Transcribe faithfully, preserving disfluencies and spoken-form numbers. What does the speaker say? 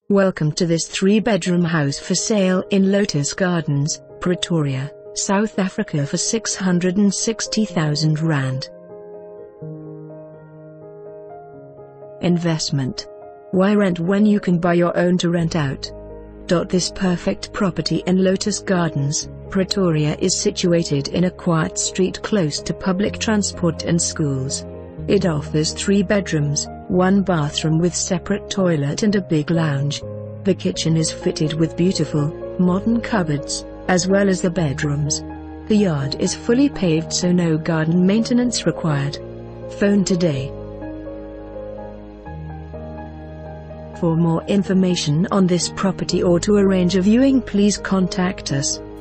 Welcome to this three-bedroom house for sale in Lotus Gardens, Pretoria, South Africa for six hundred sixty thousand rand. Investment. Why rent when you can buy your own to rent out? This perfect property in Lotus Gardens, Pretoria is situated in a quiet street close to public transport and schools. It offers three bedrooms, one bathroom with separate toilet and a big lounge. The kitchen is fitted with beautiful, modern cupboards, as well as the bedrooms. The yard is fully paved, so no garden maintenance required. Phone today. For more information on this property or to arrange a viewing, please contact us.